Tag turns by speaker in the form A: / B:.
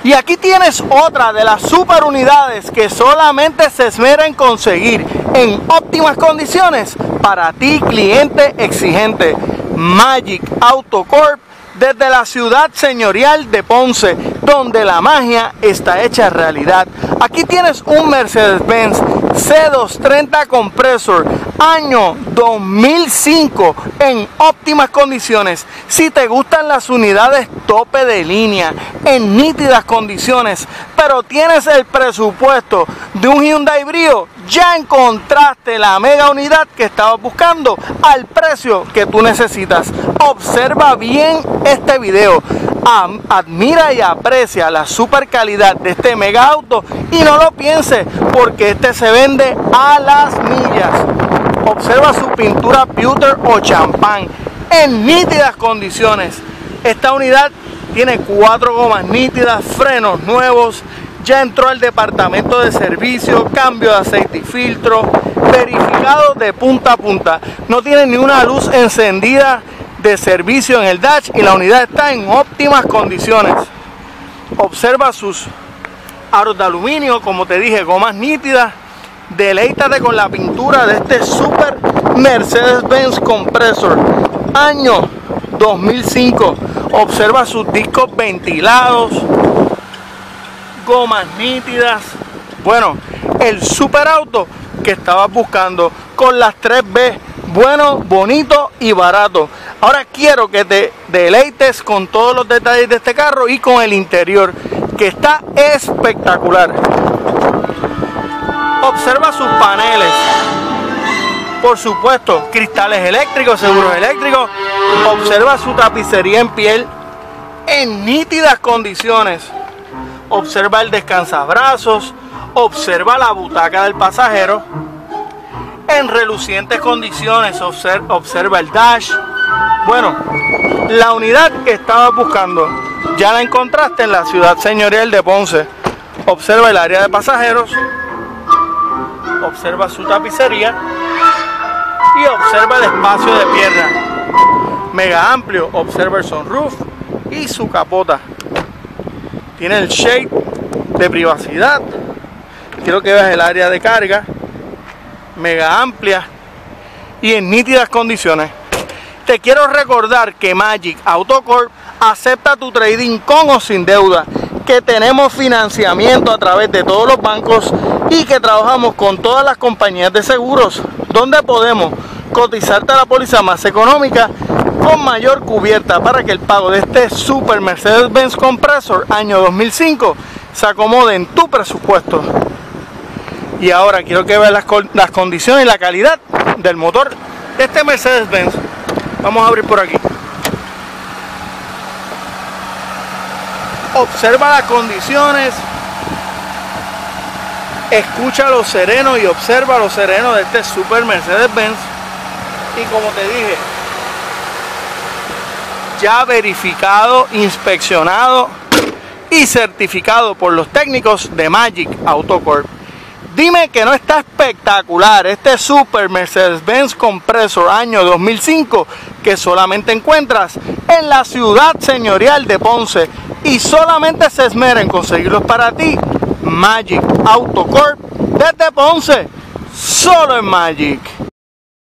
A: Y aquí tienes otra de las super unidades que solamente se esmera en conseguir en óptimas condiciones para ti, cliente exigente. Magic Auto Corp, desde la ciudad señorial de Ponce, donde la magia está hecha realidad. Aquí tienes un Mercedes-Benz C230 Compressor, año 2005, en óptimas condiciones. Si te gustan las unidades tope de línea, en nítidas condiciones, pero tienes el presupuesto de un Hyundai Brio, ya encontraste la mega unidad que estabas buscando al precio que tú necesitas. Observa bien este video, admira y aprecia la super calidad de este mega auto y no lo pienses, porque este se vende a las millas. Observa su pintura pewter o champán en nítidas condiciones. Esta unidad tiene 4 gomas nítidas, frenos nuevos, ya entró al departamento de servicio, cambio de aceite y filtro, verificado de punta a punta. No tiene ni una luz encendida de servicio en el dash y la unidad está en óptimas condiciones. Observa sus aros de aluminio, como te dije, gomas nítidas. Deleítate con la pintura de este super Mercedes-Benz Compressor, año 2005. Observa sus discos ventilados, gomas nítidas. Bueno, el super auto que estabas buscando con las 3B: bueno, bonito y barato. Ahora quiero que te deleites con todos los detalles de este carro y con el interior, que está espectacular. Observa sus paneles, por supuesto, cristales eléctricos, seguros eléctricos. Observa su tapicería en piel en nítidas condiciones. Observa el descansabrazos, observa la butaca del pasajero en relucientes condiciones. Observa el dash. Bueno, la unidad que estabas buscando ya la encontraste en la ciudad señorial de Ponce. Observa el área de pasajeros, observa su tapicería y observa el espacio de pierna mega amplio. Observa el sunroof y su capota. Tiene el shade de privacidad. Quiero que veas el área de carga, mega amplia y en nítidas condiciones. Te quiero recordar que Magic Auto Corp acepta tu trading con o sin deuda, que tenemos financiamiento a través de todos los bancos y que trabajamos con todas las compañías de seguros, donde podemos cotizarte a la póliza más económica con mayor cubierta para que el pago de este super Mercedes-Benz Compressor año 2005 se acomode en tu presupuesto. Y ahora quiero que veas las condiciones y la calidad del motor de este Mercedes-Benz. Vamos a abrir por aquí. Observa las condiciones, escucha lo sereno y observa lo sereno de este super Mercedes-Benz. Y como te dije, ya verificado, inspeccionado y certificado por los técnicos de Magic Auto Corp. Dime que no está espectacular este super Mercedes-Benz Compressor año 2005 que solamente encuentras en la ciudad señorial de Ponce y solamente se esmera en conseguirlos para ti. Magic Auto Corp desde Ponce, solo en Magic.